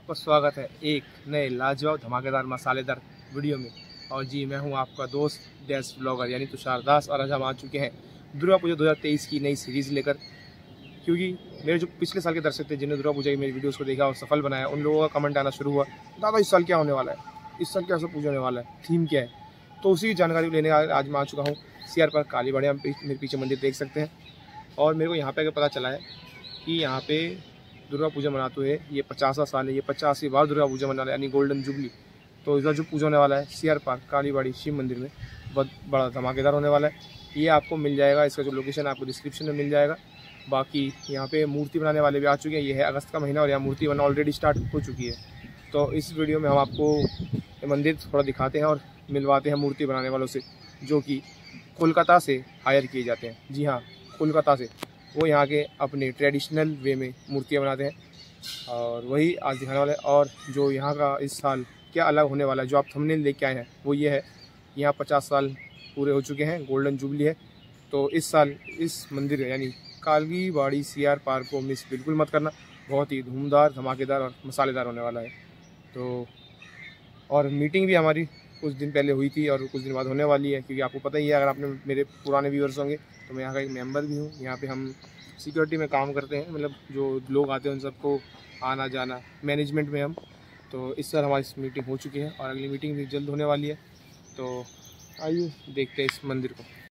आपका स्वागत है एक नए लाजवाब धमाकेदार मसालेदार वीडियो में। और जी मैं हूं आपका दोस्त डैश ब्लॉगर यानी तुषार दास। और आज हम आ चुके हैं दुर्गा पूजा 2023 की नई सीरीज़ लेकर, क्योंकि मेरे जो पिछले साल के दर्शक थे जिन्होंने दुर्गा पूजा की मेरी वीडियोस को देखा और सफल बनाया, उन लोगों का कमेंट आना शुरू हुआ, दादा इस साल क्या होने वाला है, इस साल कैसा पूजा होने वाला है, थीम क्या है। तो उसी की जानकारी लेने आज मैं आ चुका हूँ CR पार्क कालीबाड़ी। हम मेरे पीछे मंदिर देख सकते हैं। और मेरे को यहाँ पे पता चला है कि यहाँ पे दुर्गा पूजा मनाते हुए ये 50वां साल है, ये 50वीं बार दुर्गा पूजा मना रहा है यानी गोल्डन जुबली। तो इसका जो पूजा होने वाला है CR पार्क कालीबाड़ी शिव मंदिर में, बहुत बड़ा धमाकेदार होने वाला है। ये आपको मिल जाएगा, इसका जो लोकेशन है आपको डिस्क्रिप्शन में मिल जाएगा। बाकी यहाँ पे मूर्ति बनाने वाले भी आ चुके हैं। ये है अगस्त का महीना और यहाँ मूर्ति बनना ऑलरेडी स्टार्ट हो चुकी है। तो इस वीडियो में हम आपको मंदिर थोड़ा दिखाते हैं और मिलवाते हैं मूर्ति बनाने वालों से, जो कि कोलकाता से हायर किए जाते हैं। जी हाँ, कोलकाता से। वो यहाँ के अपने ट्रेडिशनल वे में मूर्तियाँ बनाते हैं और वही आज दिखाने वाले हैं। और जो यहाँ का इस साल क्या अलग होने वाला है, जो आप थंबनेल देख के आए हैं, वो ये है। यहाँ 50 साल पूरे हो चुके हैं, गोल्डन जुबली है। तो इस साल इस मंदिर यानी कालीबाड़ी CR पार्क को मिस बिल्कुल मत करना। बहुत ही धूमदार, धमाकेदार और मसालेदार होने वाला है। तो और मीटिंग भी हमारी कुछ दिन पहले हुई थी और कुछ दिन बाद होने वाली है, क्योंकि आपको पता ही है, अगर आपने मेरे पुराने व्यूअर्स होंगे तो मैं यहाँ का एक मेंबर भी हूँ। यहाँ पे हम सिक्योरिटी में काम करते हैं, मतलब जो लोग आते हैं उन सबको आना जाना, मैनेजमेंट में हम। तो इस साल हमारी मीटिंग हो चुकी है और अगली मीटिंग भी जल्द होने वाली है। तो आइए देखते हैं इस मंदिर को।